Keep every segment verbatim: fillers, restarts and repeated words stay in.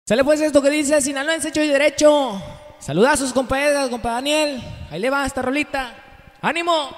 Sale pues esto que dice Sinaloense hecho y derecho. Saluda a sus compañeros, compa Daniel. Ahí le va esta rolita. ¡Ánimo!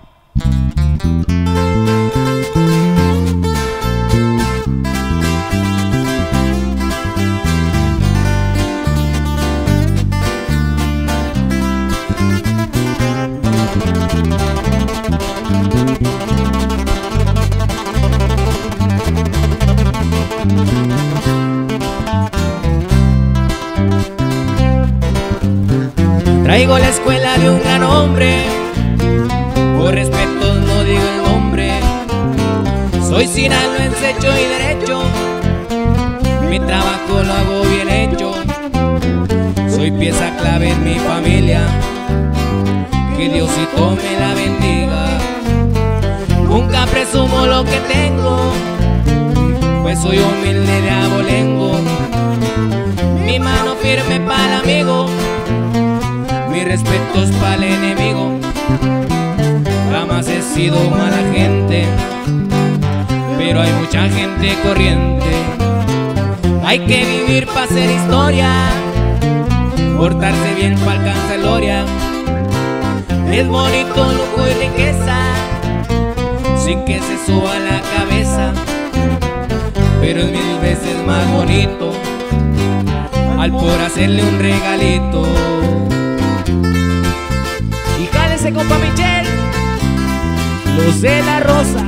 Traigo la escuela de un gran hombre, por respeto no digo el nombre. Soy sinaloense hecho y derecho, mi trabajo lo hago bien hecho. Soy pieza clave en mi familia, que Diosito me la bendiga. Nunca presumo lo que tengo, pues soy humilde de abolengo. Mi mano firme para el amigo, mis respetos para el enemigo. Jamás he sido mala gente, pero hay mucha gente corriente. Hay que vivir para hacer historia, portarse bien para alcanzar gloria. Es bonito lujo y riqueza, sin que se suba la cabeza, pero es mil veces más bonito al por hacerle un regalito. Y jálese, compa Michel, los de la Rosa.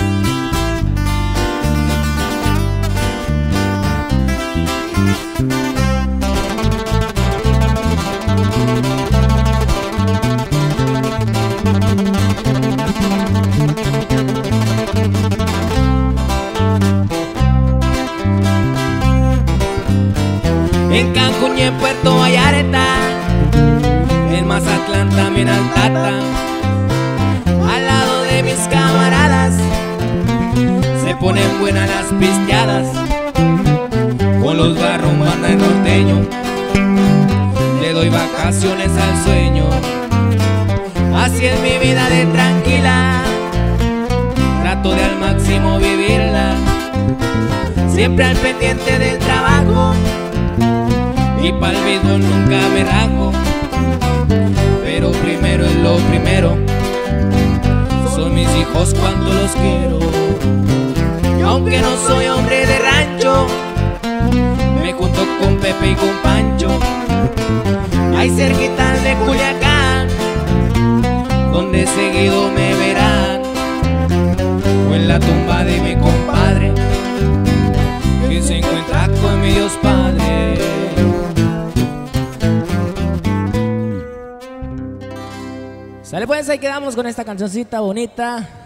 En Cancún y en Puerto Vallarta, en Mazatlán también al Tata, al lado de mis camaradas, se ponen buenas las pisteadas. Con los barros manda el norteño, le doy vacaciones al sueño. Así es mi vida de tranquila, trato de al máximo vivirla, siempre al pendiente del trabajo, y pa'l béisbol nunca me rajo. Pero primero es lo primero, son mis hijos cuanto los quiero. Y aunque no soy hombre de rancho, me junto con Pepe y con Pancho, ahí cerquita de Culiacán, donde seguido me verán, o en la tumba de mi compadre, que se encuentra con mi Dios Padre. Sale pues, ahí quedamos con esta cancioncita bonita.